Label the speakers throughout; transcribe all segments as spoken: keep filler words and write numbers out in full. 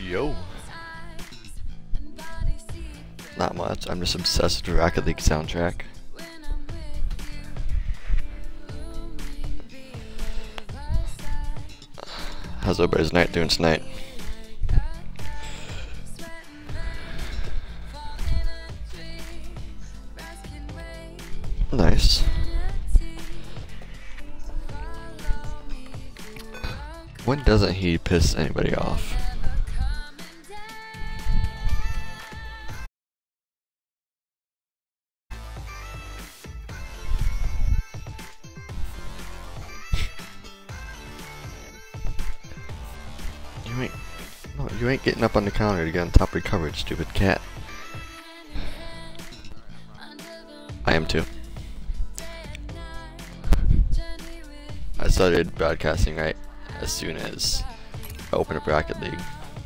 Speaker 1: Yo. Not much. I'm just obsessed with the Rocket League soundtrack. How's everybody's night doing tonight? Nice. When doesn't he piss anybody off? You ain't, no, you ain't getting up on the counter to get on top of your coverage, stupid cat. I am too. I started broadcasting right as soon as I opened up Rocket League.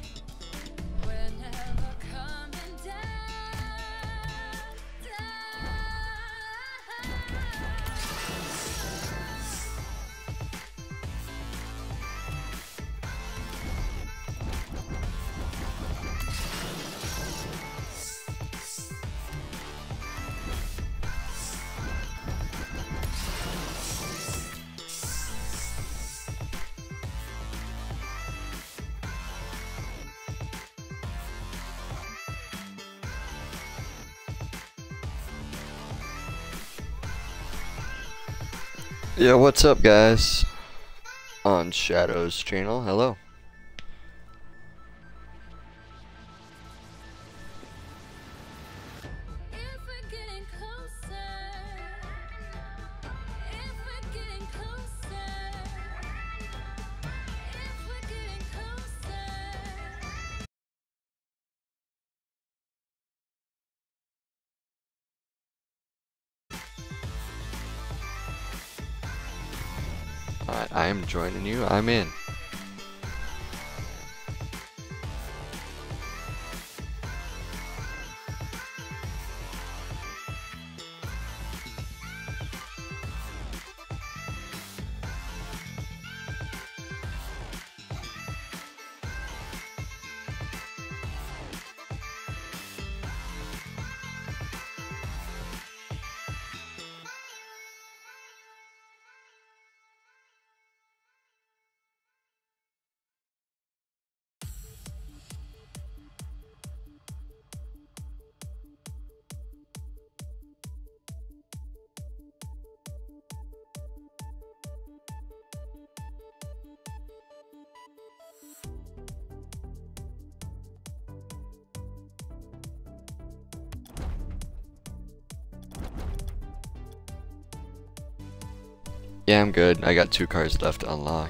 Speaker 1: Yo, what's up, guys? On Shadow's channel, hello. Alright, I am joining you. I'm in. Yeah, I'm good. I got two cars left to unlock.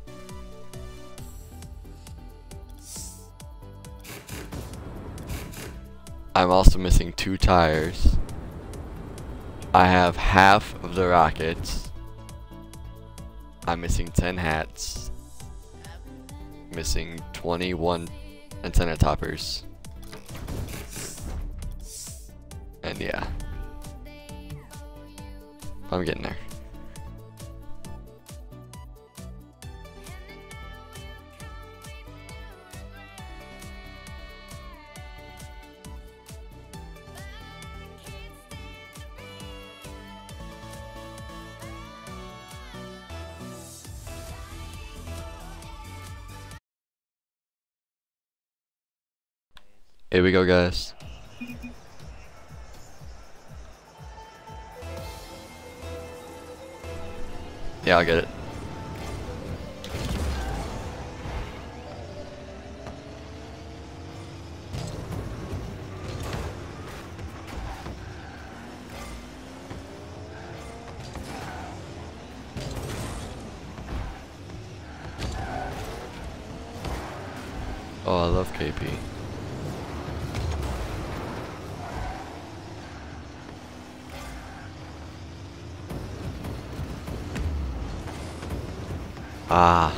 Speaker 1: I'm also missing two tires. I have half of the rockets. I'm missing ten hats. Missing twenty-one antenna toppers. And yeah. I'm getting there. Here we go, guys. Yeah, I'll get it. Oh, I love K P. Ah.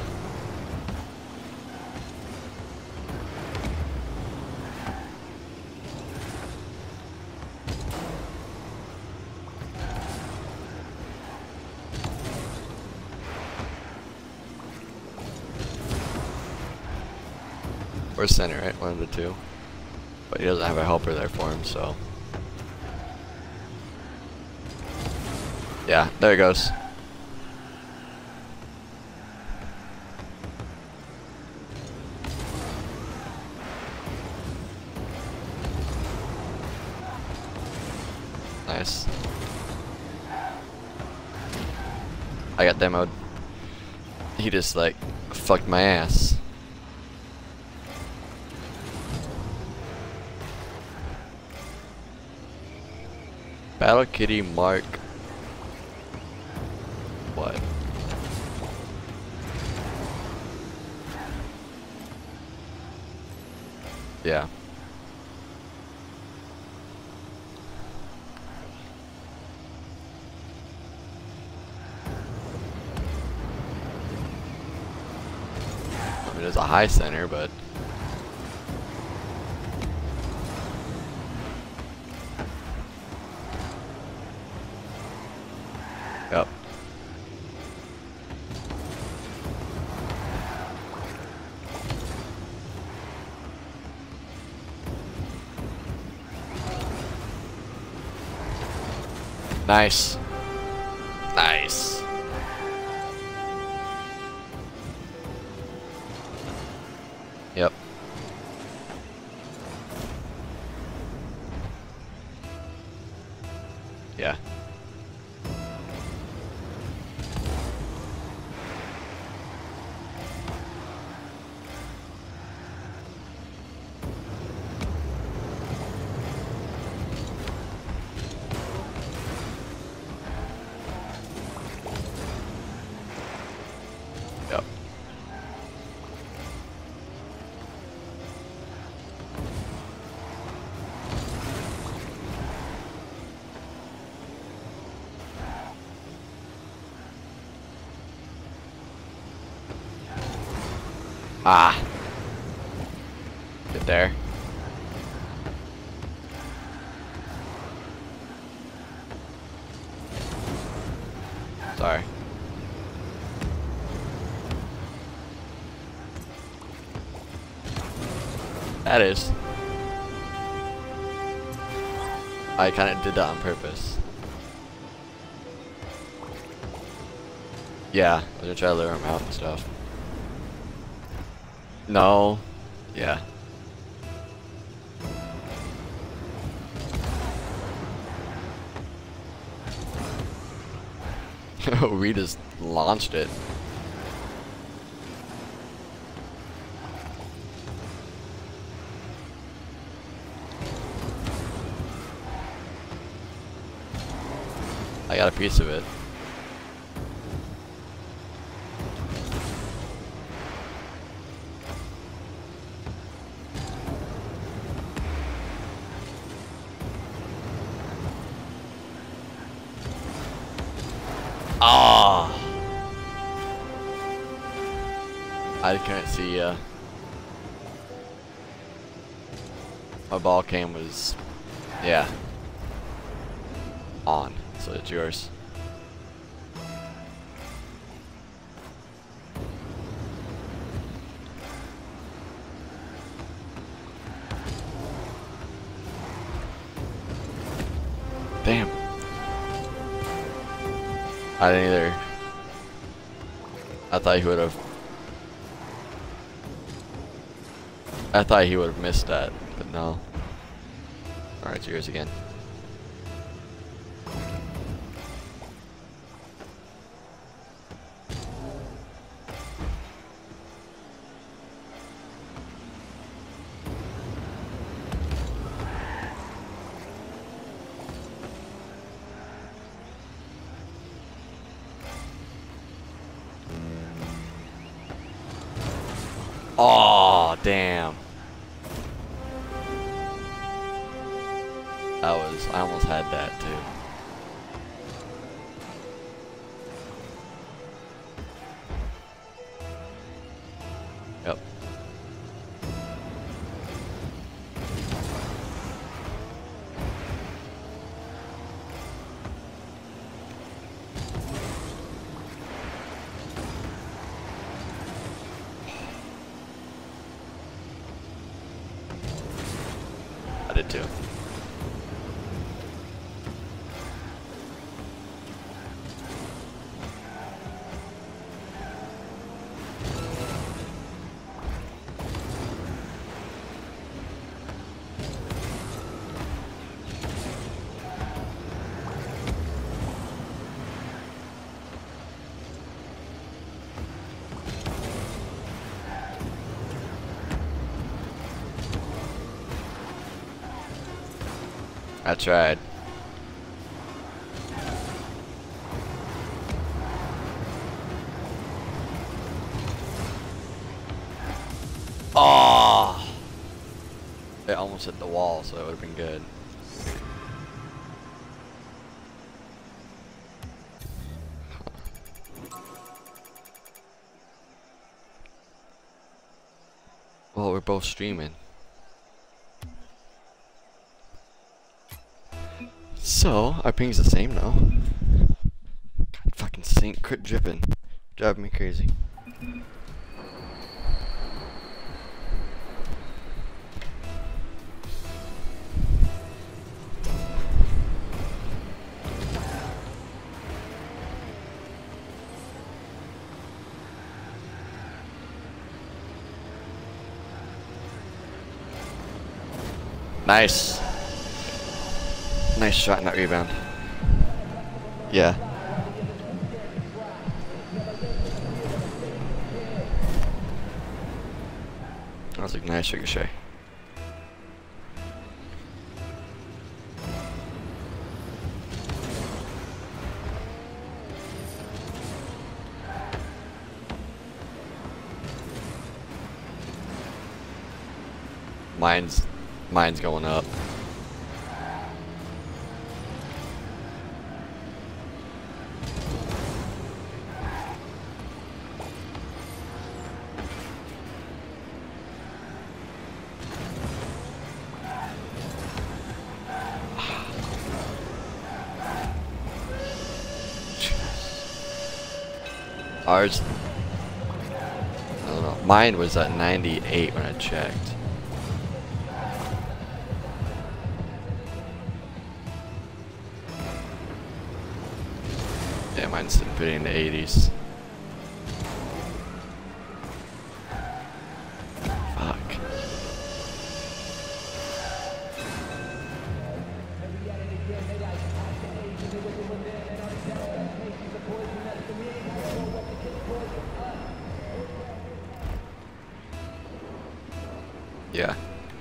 Speaker 1: Or center, right? One of the two. But he doesn't have a helper there for him, so. Yeah, there it goes. Nice. I got demoed. He just like fucked my ass. Battle Kitty Mark. What? Yeah. I mean, it's a high center, but yep. Nice. Nice. Yep. Yeah. Yep. Ah. Get there. Sorry. That is. I kind of did that on purpose. Yeah, I was gonna try to lure him out and stuff. No. Yeah. We just launched it. I got a piece of it. Ah! I couldn't see, uh... my ball cam was... yeah. On. So it's yours. Damn. I didn't either. I thought he would have. I thought he would have missed that, but no. Alright, it's yours again. Oh, damn. That was, I almost had that too. Yep. did too. I tried. Oh! It almost hit the wall, so it would have been good. Well, we're both streaming. So, our ping's the same now. God, fucking sync, quit dripping. Driving me crazy. Nice. Nice shot in that rebound. Yeah. That was a nice ricochet. Mine's, mine's going up. Ours, I don't know. Mine was at ninety-eight when I checked. Yeah, mine's sitting in the eighties. Fuck. Yeah.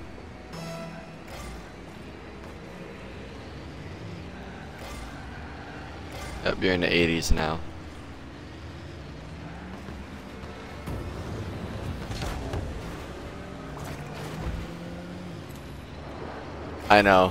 Speaker 1: Yep, you're in the eighties now. I know.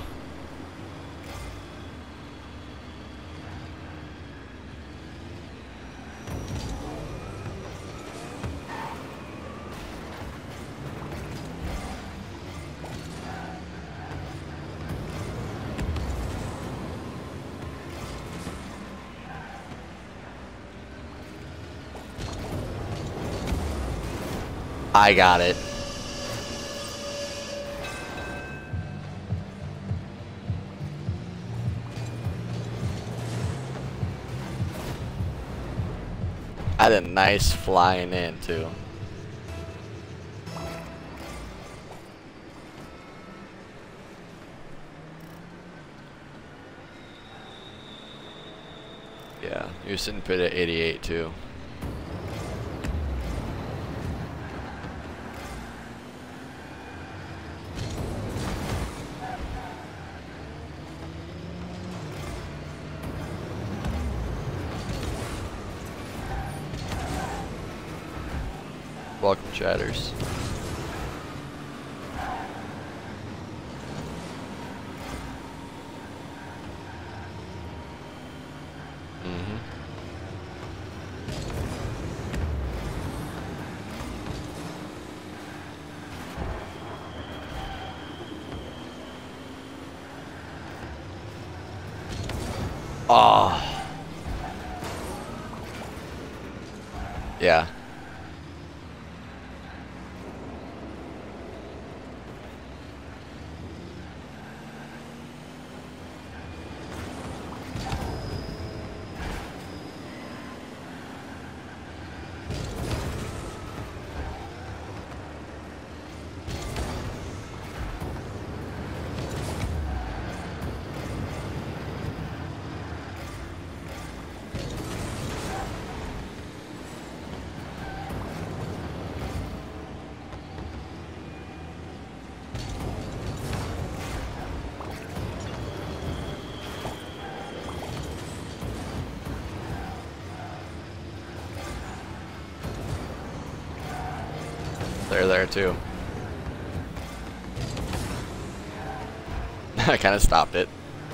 Speaker 1: I got it. I had a nice flying in too. Yeah, you're sitting pit at eighty-eight too. Welcome, chatters. Mm-hmm. Oh. Yeah. They're there too. I kind of stopped it.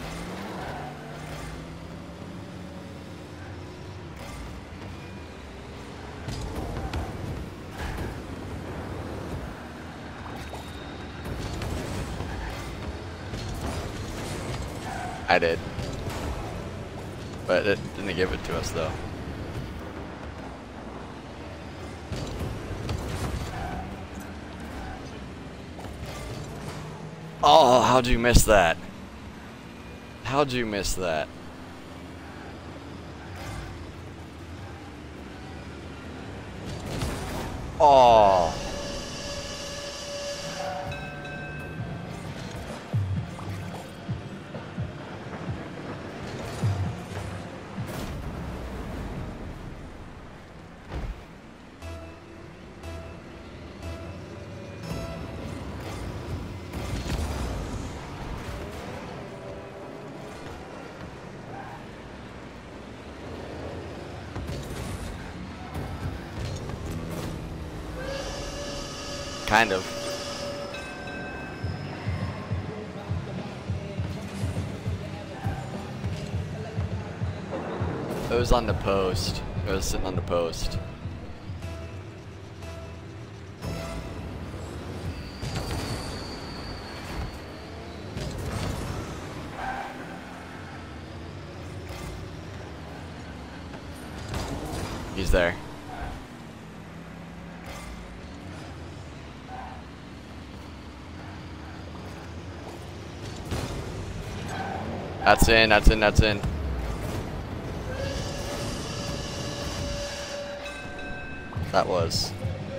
Speaker 1: I did. But it didn't give it to us though. Oh, how'd you miss that? How'd you miss that? Oh. Kind of. It was on the post. It was sitting on the post. He's there. That's in, that's in, that's in. That was.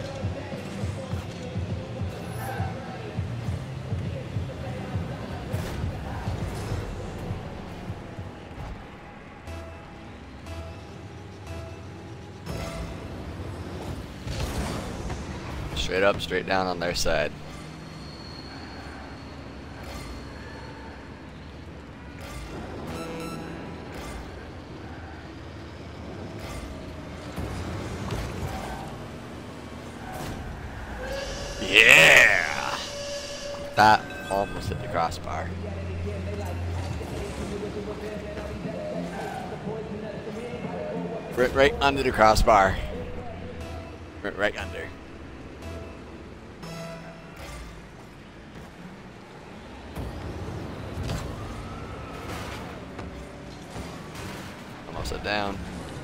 Speaker 1: Straight up, straight down on their side. Yeah! That almost hit the crossbar. Right, right under the crossbar. Right, right under. Almost it down.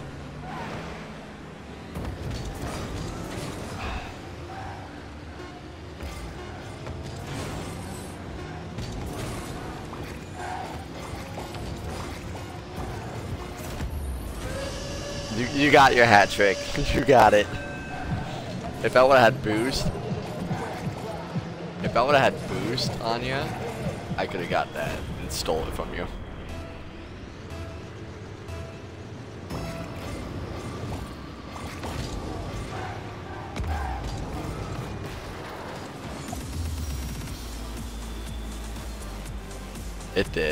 Speaker 1: You, you got your hat trick. You got it. If I would have had boost, if I would have had boost on you, I could have got that and stole it from you. It did.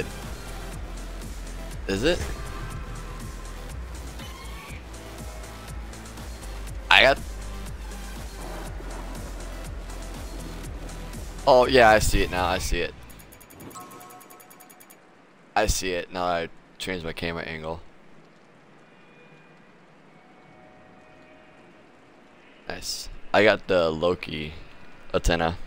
Speaker 1: Is it? I got... Oh, yeah, I see it now. I see it. I see it. Now I changed my camera angle. Nice. I got the Loki antenna.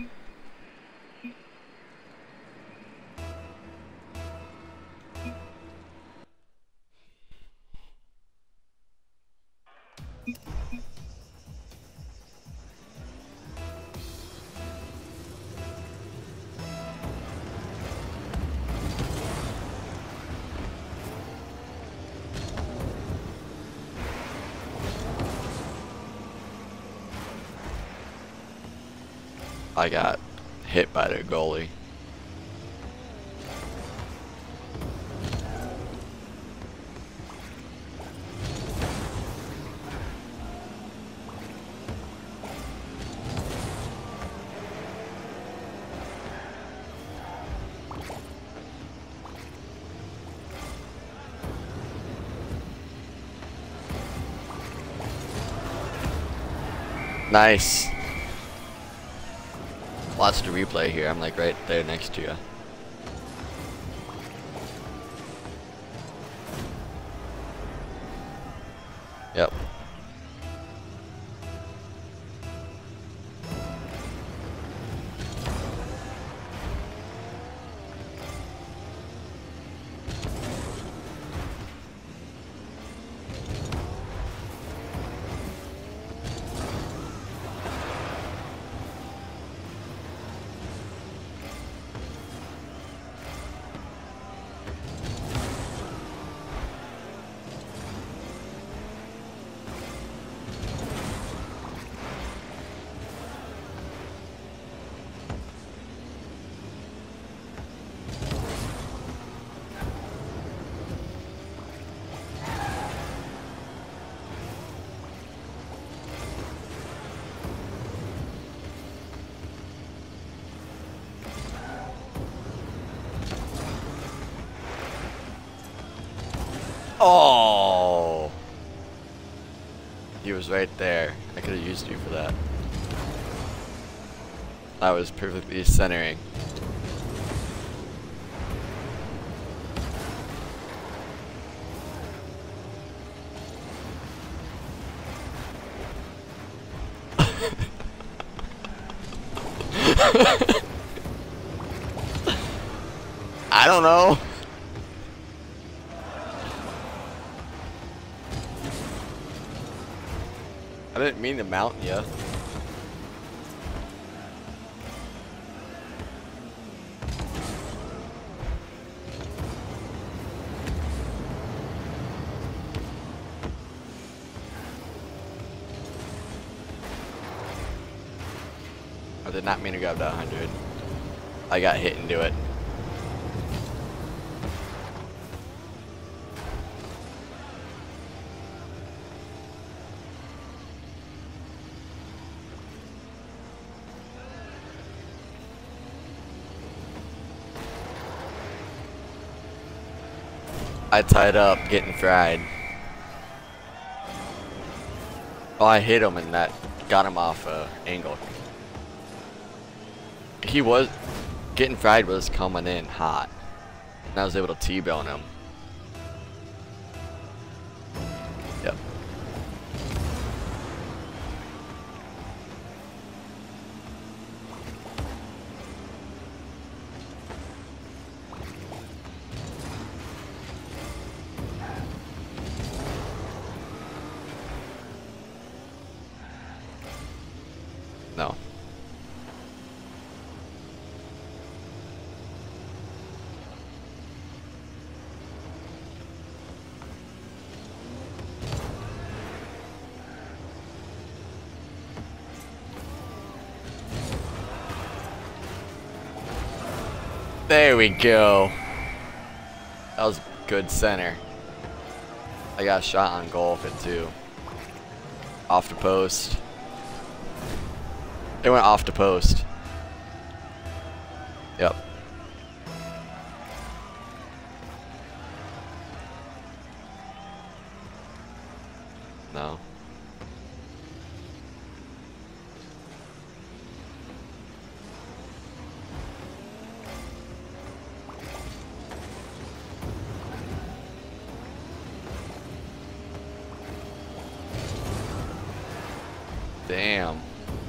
Speaker 1: I got hit by the goalie. Nice. Watch the replay here. I'm like right there next to you. Yep. Oh! He was right there. I could have used you for that. I was perfectly centering. I don't know. I didn't mean to mount you. I did not mean to grab that one hundred. I got hit into it. I tied up, getting fried. Oh, I hit him and that got him off uh, angle. He was, getting fried was coming in hot. And I was able to T-bone him. Yep. No. There we go. That was good center. I got a shot on goal with it too. Off the post. It went off the post. Yep. No. Damn.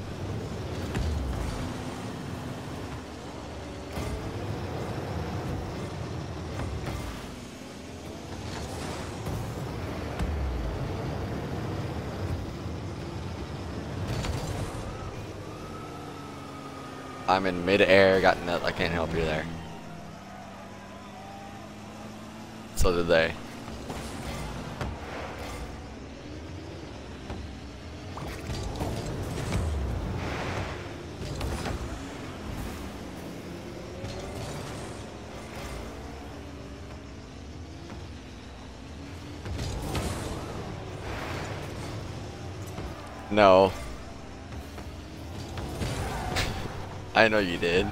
Speaker 1: I'm in mid-air, got net, I can't help you there. So did they. No. I know you did.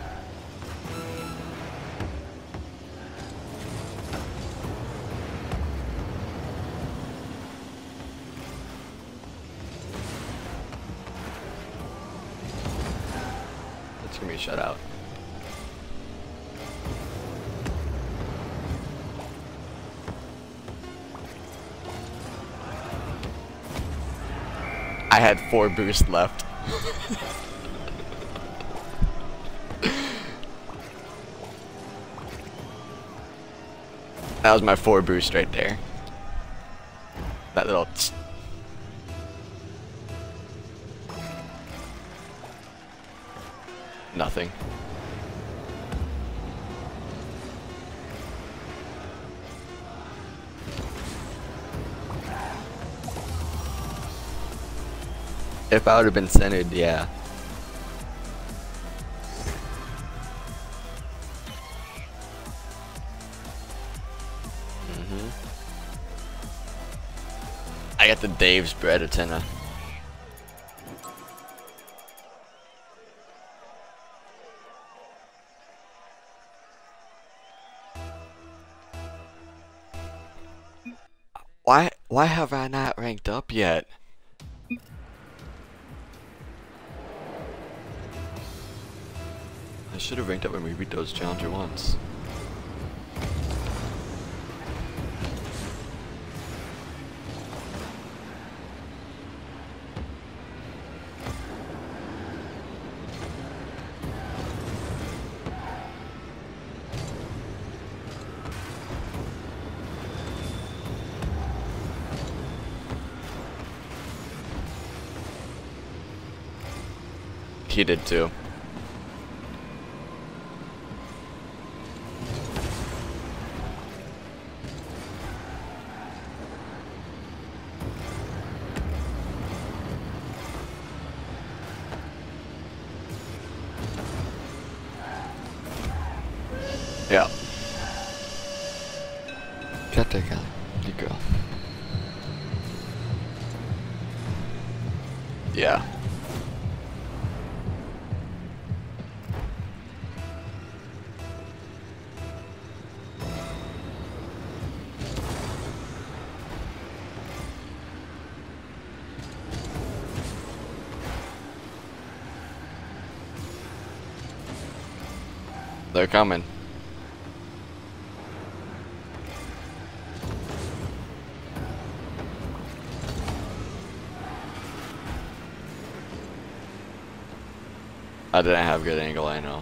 Speaker 1: It's gonna be a shutout. I had four boosts left. That was my four boost right there. That little tss. Nothing. If I would have been centered, yeah. Mm-hmm. I got the Dave's bread antenna. Why why have I not ranked up yet? I should have ranked up when we beat those challenger ones. He did too. Yeah. Got that guy. Good girl. Yeah. They're coming. I didn't have good angle, I know.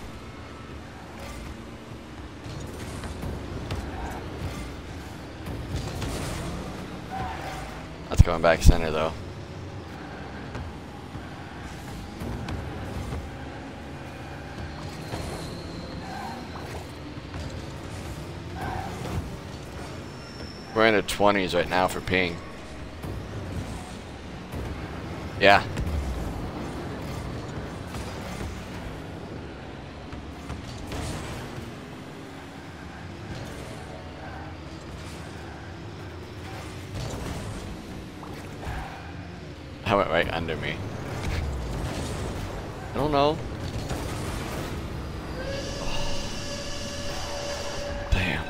Speaker 1: That's going back center though. We're in the twenties right now for ping. Yeah. I went right under me. I don't know. Damn.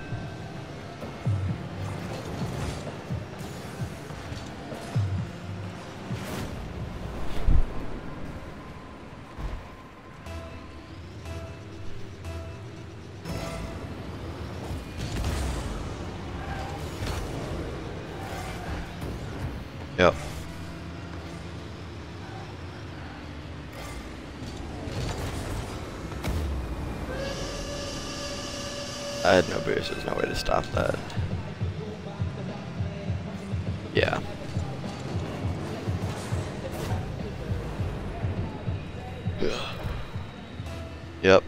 Speaker 1: Yep. I had no boost, there's no way to stop that. Yeah. Yep.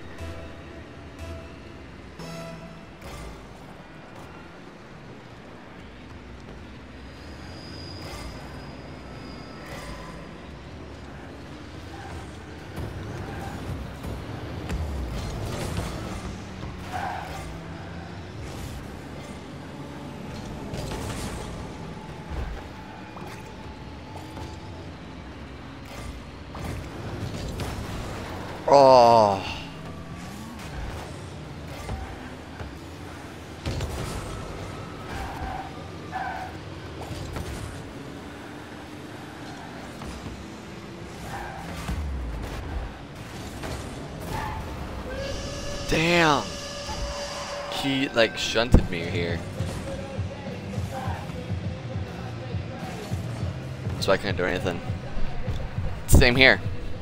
Speaker 1: Oh. Damn. He like shunted me here. So I couldn't do anything. Same here.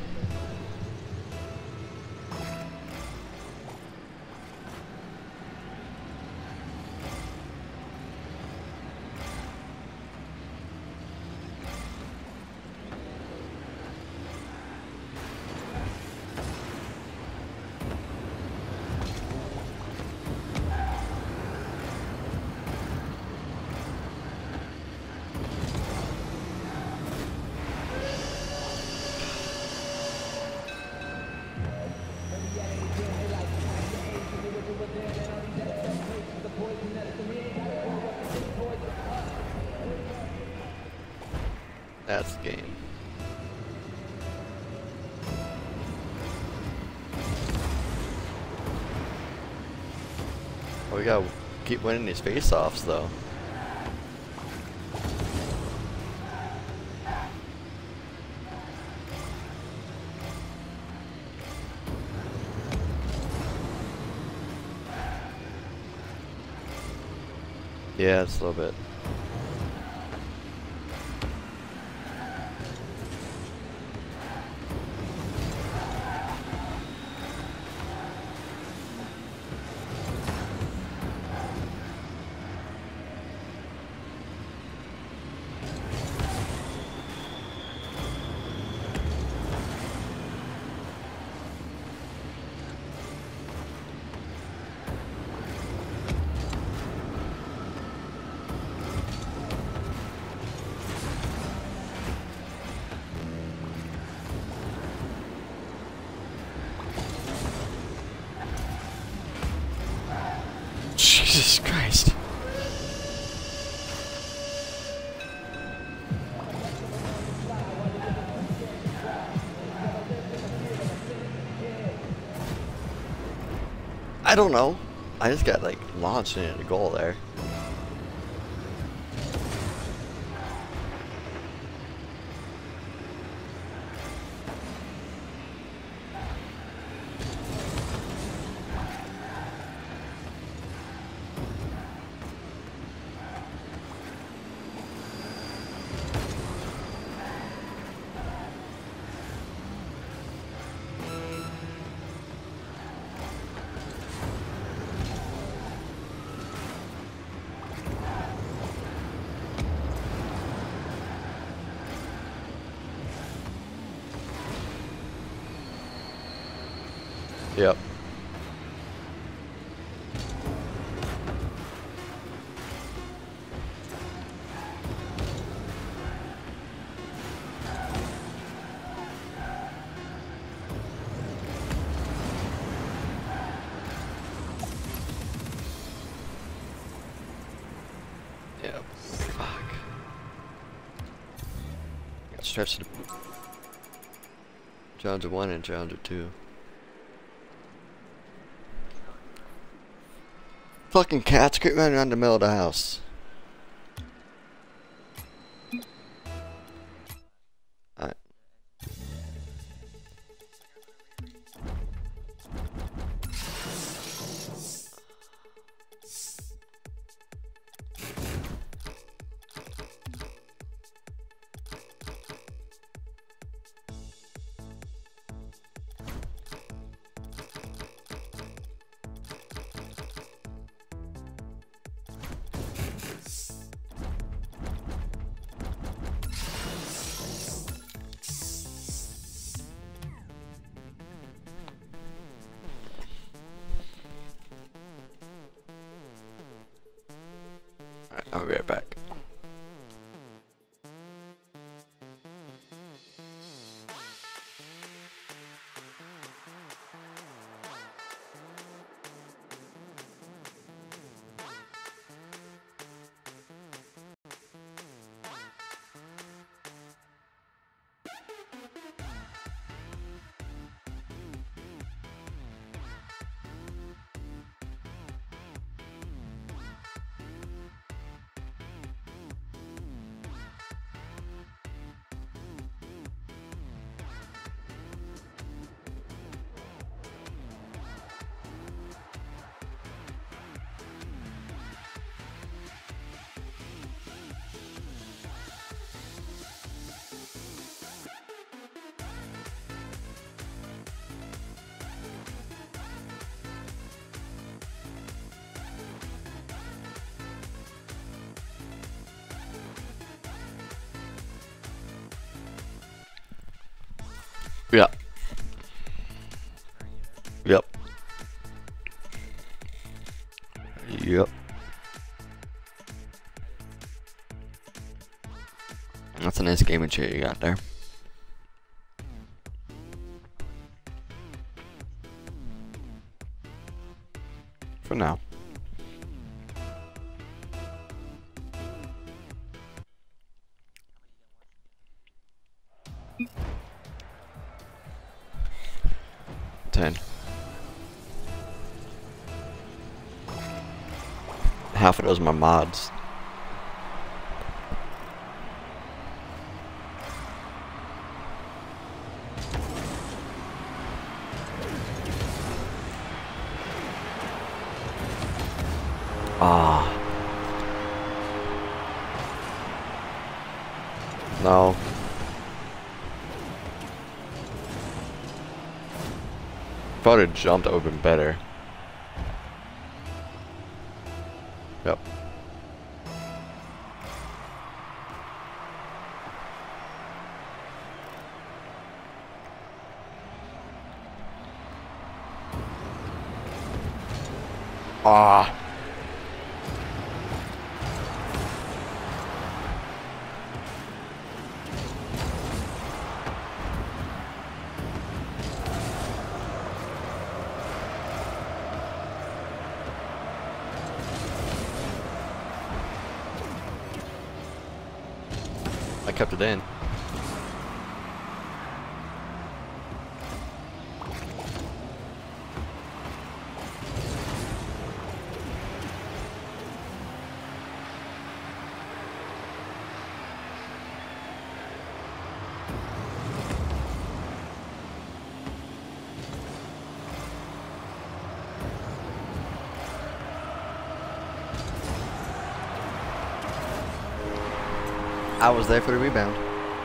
Speaker 1: That's the game. Oh, we gotta keep winning these face-offs though. Yeah, it's a little bit. Jesus Christ. I don't know. I just got like launched into a goal there. Yep. Yep. Fuck. Got stretched to Challenger one and Challenger two. Fucking cats keep running around the middle of the house. Alright. Alright, I'll be right back. Yep. Yep. Yep. That's a nice gaming chair you got there. For now. Ten. Half of those are my mods. Ah. No. If I would have jumped, that would have been better. Yep. Ah. I kept it in. I was there for the rebound.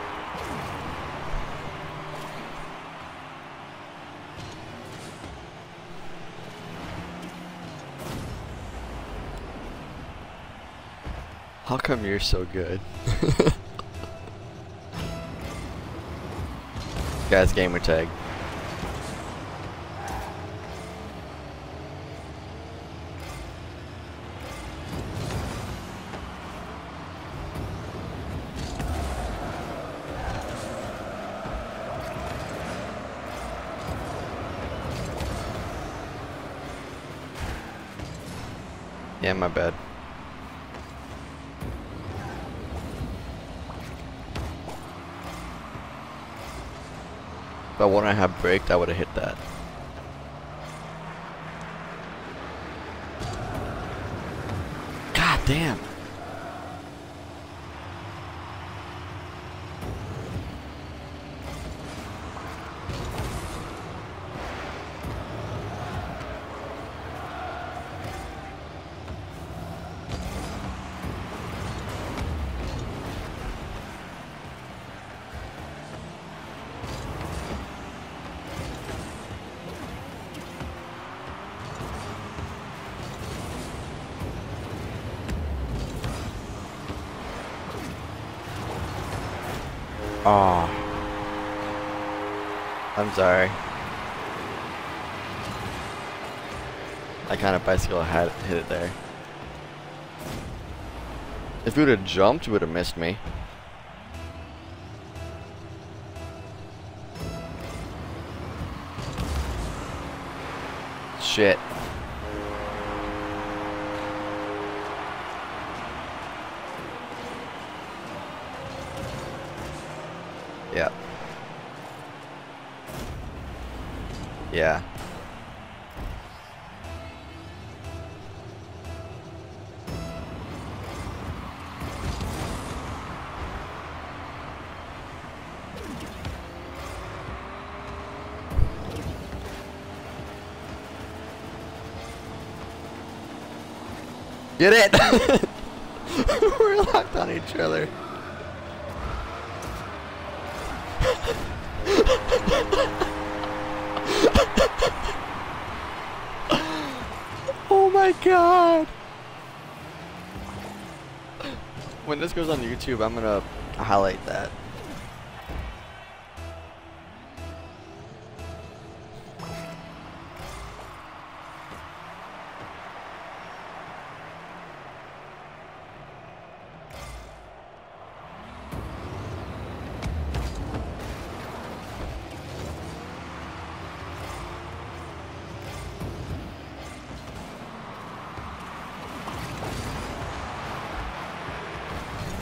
Speaker 1: How come you're so good? Guys, gamer tag. Yeah, my bad. If I wouldn't have braked, I would have hit that. God damn. Oh. I'm sorry. I kind of bicycle had hit it there. If you would have jumped, you would have missed me. Shit. Yeah. Yeah. Get it! We're locked on each other. Oh my god! When this goes on YouTube, I'm gonna highlight that.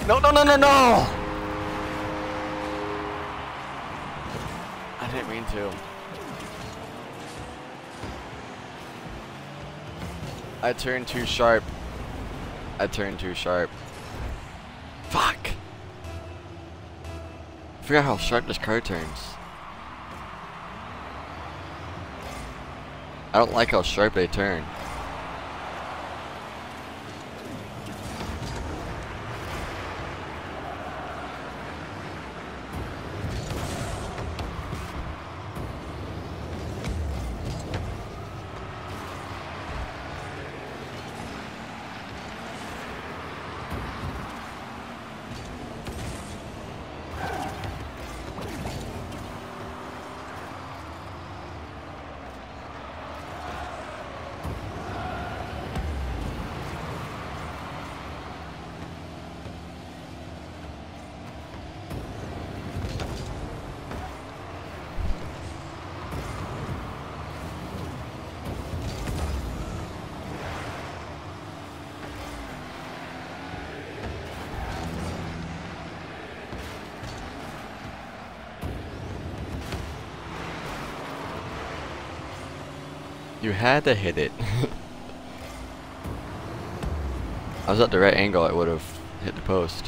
Speaker 1: No, no, no, no, no! I didn't mean to. I turned too sharp. I turned too sharp. Fuck! I forgot how sharp this car turns. I don't like how sharp they turn. You had to hit it. I was at the right angle, I would have hit the post.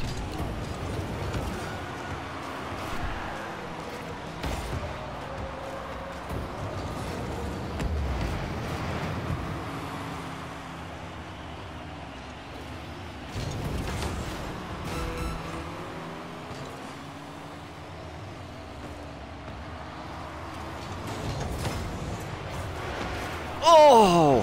Speaker 1: Oh!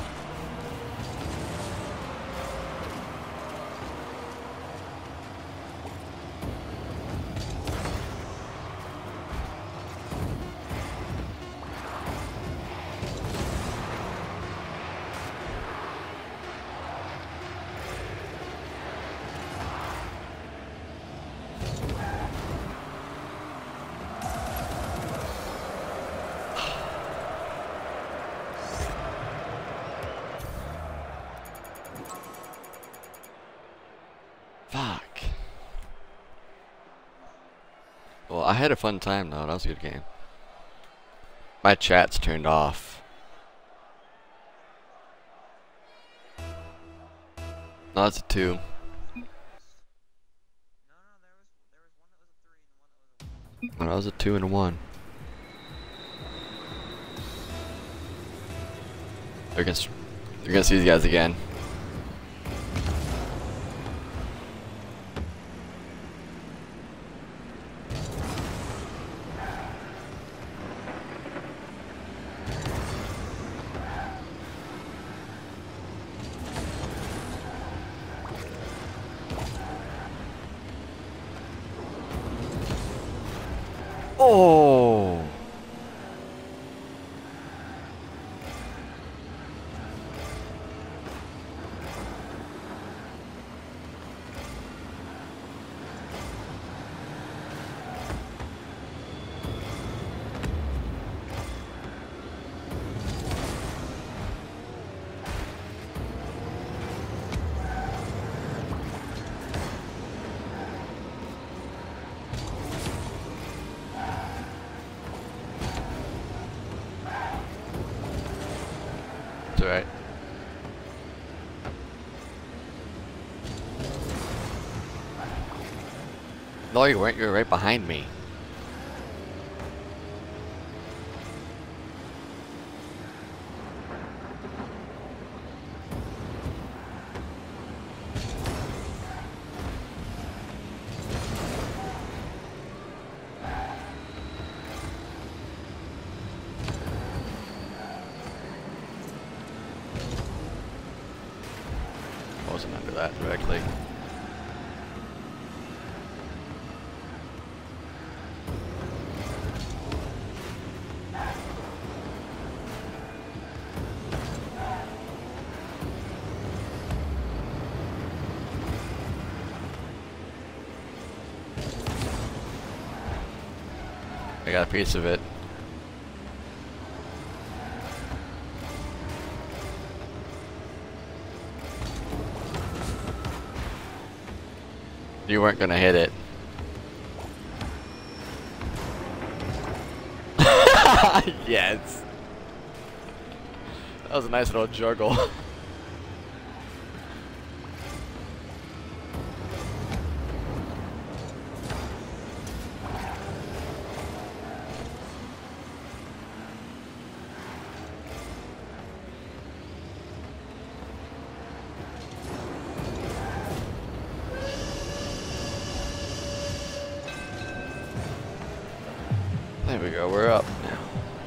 Speaker 1: Fuck. Well, I had a fun time though. That was a good game. My chat's turned off. No, that's a two. No, that was a two and a one. They're gonna, they're gonna see these guys again. Oh! It's alright. No, you weren't. You were right behind me. I wasn't under that directly. I got a piece of it. You weren't gonna hit it. Yes. That was a nice little juggle. There we go, we're up now.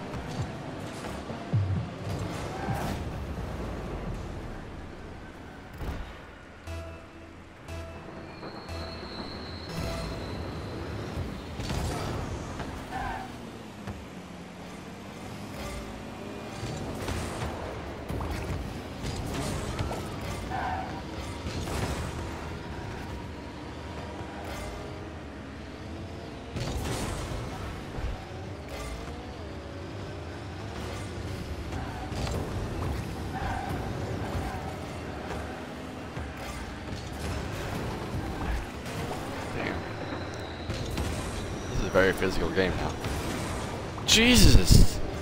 Speaker 1: Very physical game now. Jesus!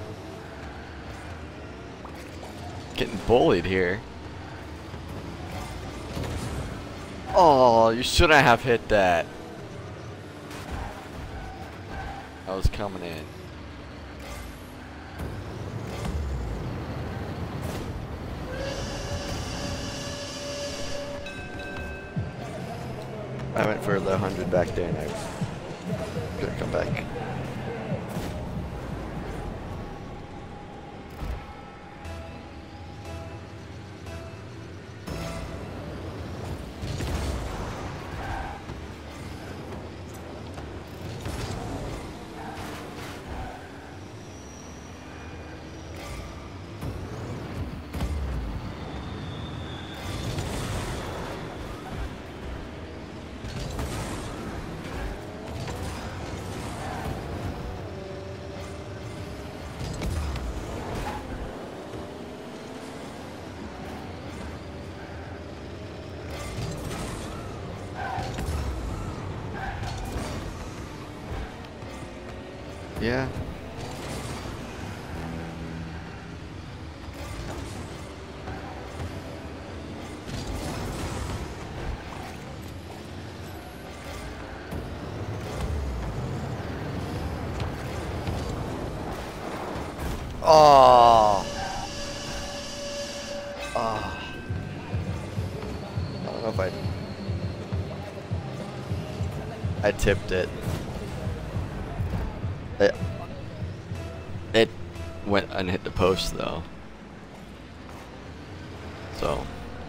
Speaker 1: Getting bullied here. Oh, you shouldn't have hit that. I was coming in. I went for the hundred back there and I gonna come back. Yeah. Oh. Oh. I don't know if I I tipped it. It, it went and hit the post though. So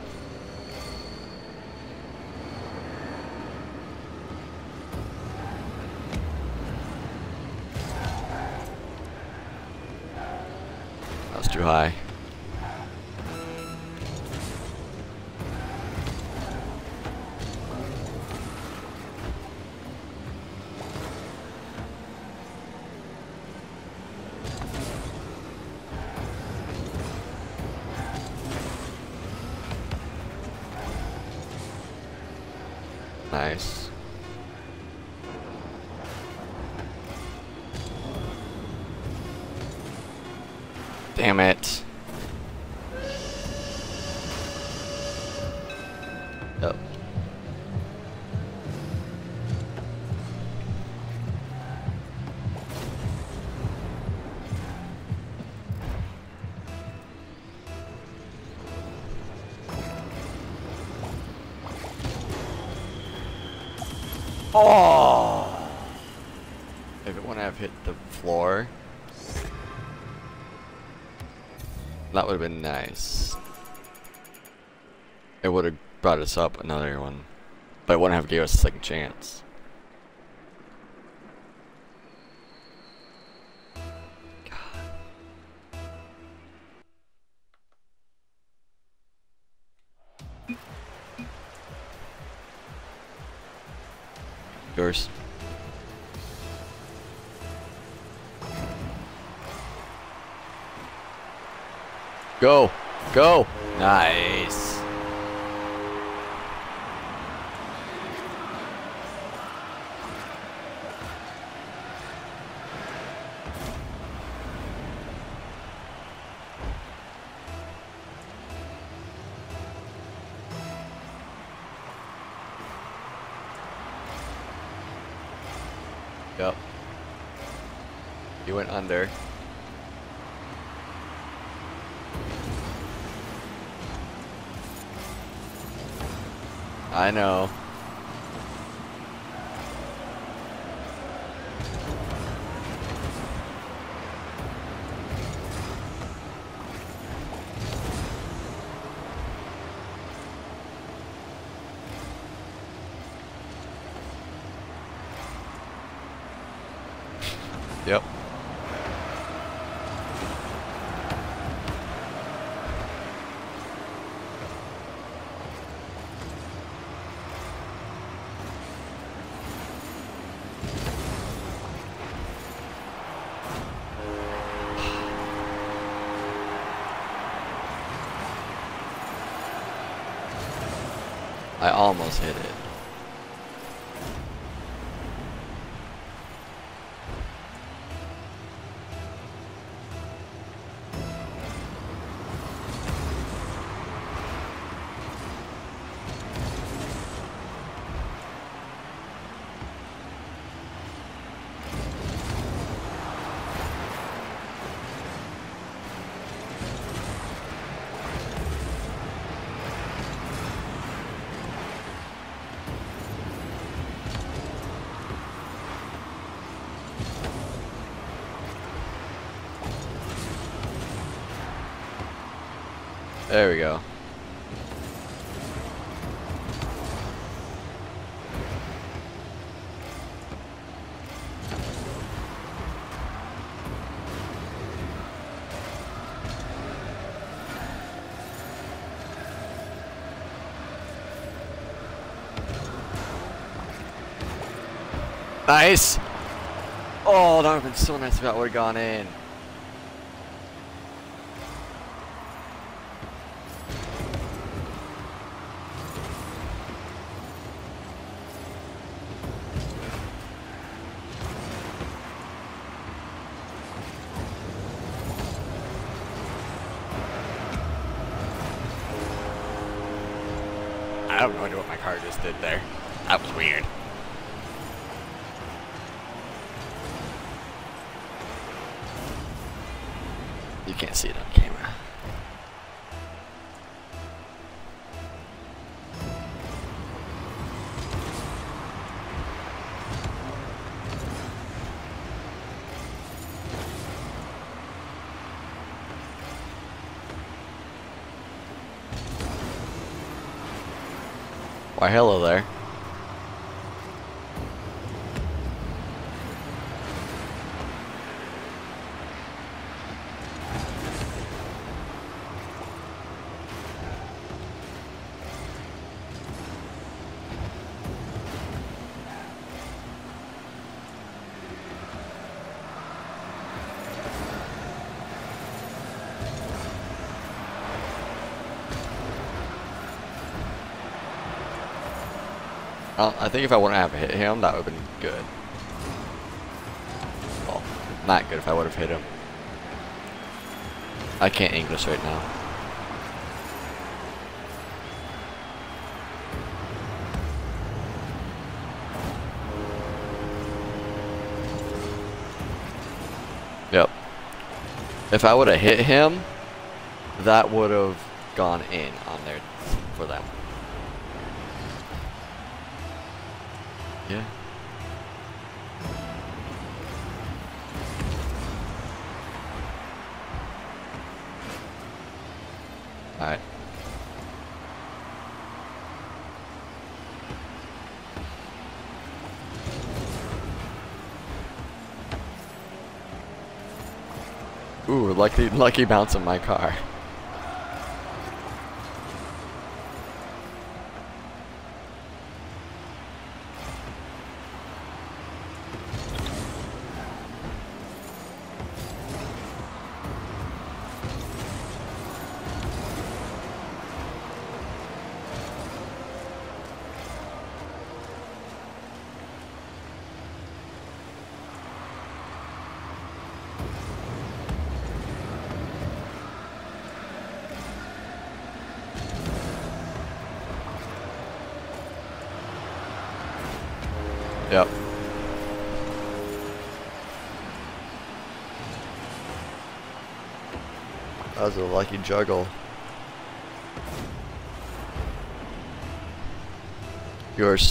Speaker 1: that was too high. Nice. Damn it. Yep. Oh! If it wouldn't have hit the floor, that would have been nice. It would have brought us up another one, but it wouldn't have gave us a second chance. Yours. Go! Go! Nice! You went under. I know. Yep. I almost hit it. There we go. Nice! Oh, that would have been so nice if that would have gone in. I have no idea what my car just did there. That was weird. You can't see it on camera. Why, hello there. Well, I think if I wouldn't have hit him, that would have been good. Well, not good if I would have hit him. I can't English right now. Yep. If I would have hit him, that would have gone in on there for them. Yeah. Alright. Ooh, lucky lucky bounce on my car. That was a lucky juggle. Yours.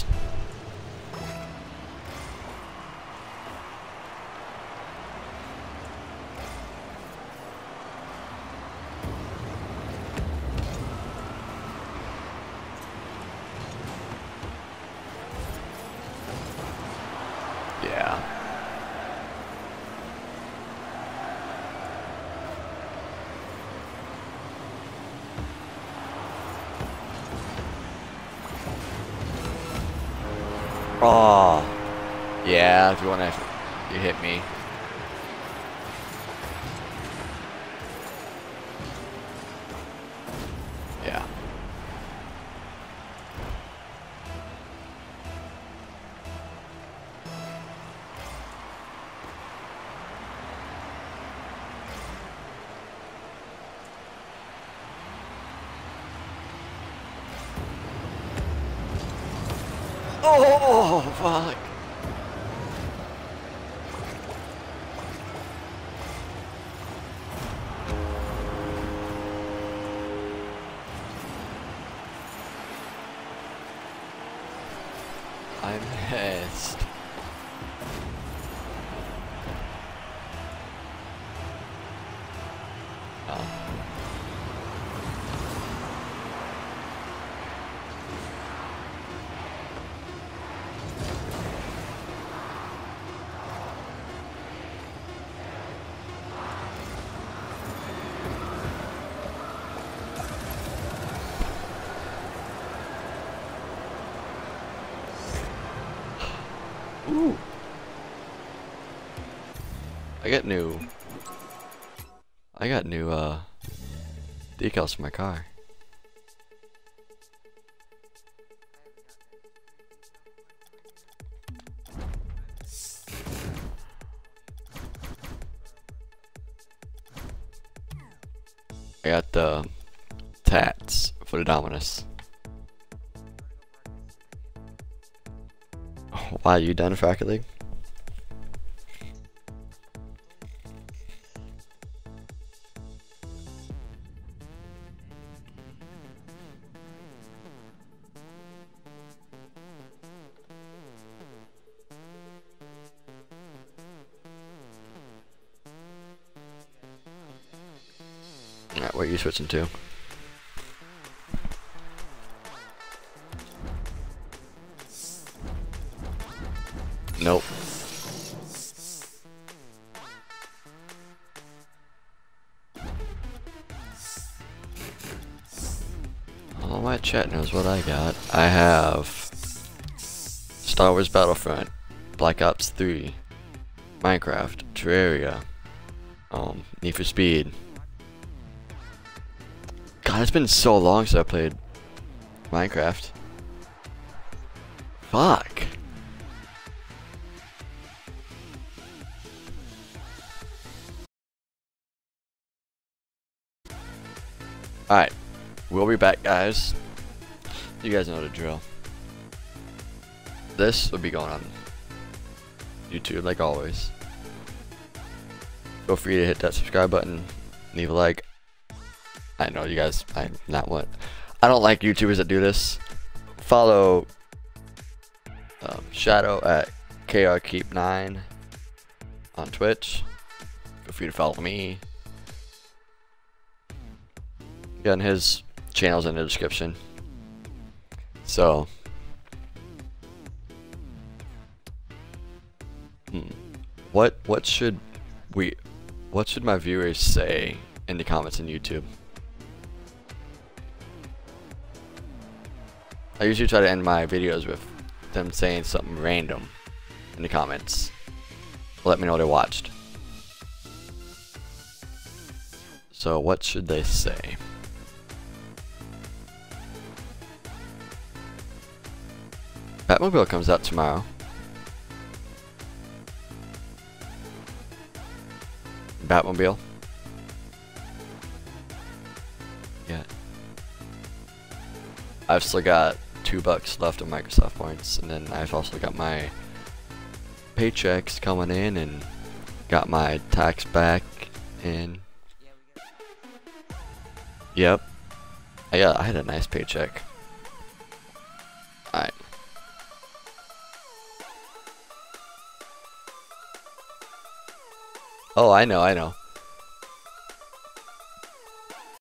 Speaker 1: Yeah. Oh, yeah, if you want to, you hit me. Yeah. Oh, fuck. I missed. Oh. Ooh. I got new. I got new uh decals for my car. I got the tats for the Dominus. Wow, you done for Rocket League? Alright, what are you switching to? Nope. All my chat knows what I got. I have Star Wars Battlefront, Black Ops three, Minecraft, Terraria, um, Need for Speed. God, it's been so long since I played Minecraft. Fuck. Alright, we'll be back, guys. You guys know the drill. This will be going on YouTube, like always. Feel free to hit that subscribe button, leave a like. I know you guys, I'm not what. I don't like YouTubers that do this. Follow um, Shadow at K R Keep nine on Twitch. Feel free to follow me. Again, his channel's in the description. So, hmm, what what should we, what should my viewers say in the comments on YouTube? I usually try to end my videos with them saying something random in the comments. Let me know they watched. So, what should they say? Batmobile comes out tomorrow. Batmobile. Yeah. I've still got two bucks left of Microsoft points, and then I've also got my paychecks coming in, and got my tax back, and Yep. I got, I had a nice paycheck. Alright. Oh, I know, I know.